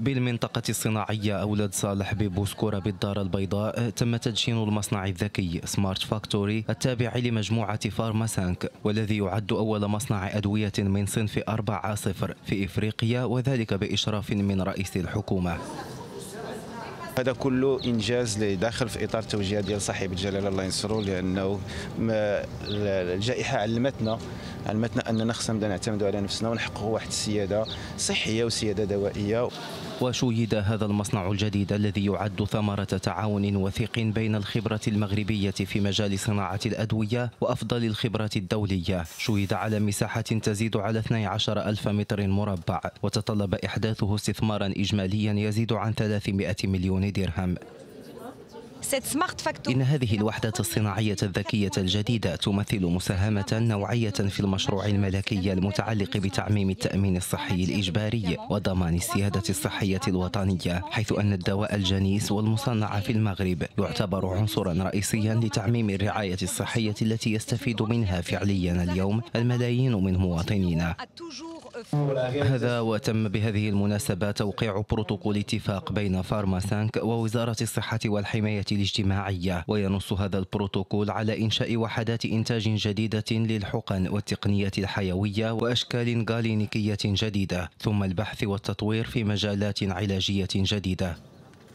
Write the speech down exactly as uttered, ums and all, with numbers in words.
بالمنطقة الصناعية أولاد صالح ببوسكورة بالدار البيضاء تم تدشين المصنع الذكي سمارت فاكتوري التابع لمجموعة فارماسانك، والذي يعد أول مصنع أدوية من صنف أربعة صفر في إفريقيا، وذلك بإشراف من رئيس الحكومة. هذا كله انجاز اللي داخل في اطار التوجيهات ديال صاحب الجلاله الله ينصرو، لانه الجائحه علمتنا علمتنا اننا خصنا نبدا نعتمدوا على نفسنا ونحققوا واحد السياده صحيه وسياده دوائيه. وشيد هذا المصنع الجديد الذي يعد ثمرة تعاون وثيق بين الخبرة المغربية في مجال صناعة الأدوية وأفضل الخبرات الدولية، شيد على مساحة تزيد على اثني عشر ألف متر مربع، وتطلب إحداثه استثمارا إجماليا يزيد عن ثلاثمائة مليون درهم. إن هذه الوحدة الصناعية الذكية الجديدة تمثل مساهمة نوعية في المشروع الملكي المتعلق بتعميم التأمين الصحي الإجباري وضمان السيادة الصحية الوطنية، حيث أن الدواء الجنيس والمصنع في المغرب يعتبر عنصرا رئيسيا لتعميم الرعاية الصحية التي يستفيد منها فعليا اليوم الملايين من مواطنينا. هذا وتم بهذه المناسبة توقيع بروتوكول اتفاق بين فارماسانك ووزارة الصحة والحماية الاجتماعية، وينص هذا البروتوكول على إنشاء وحدات إنتاج جديدة للحقن والتقنية الحيوية وأشكال غالينيكية جديدة، ثم البحث والتطوير في مجالات علاجية جديدة.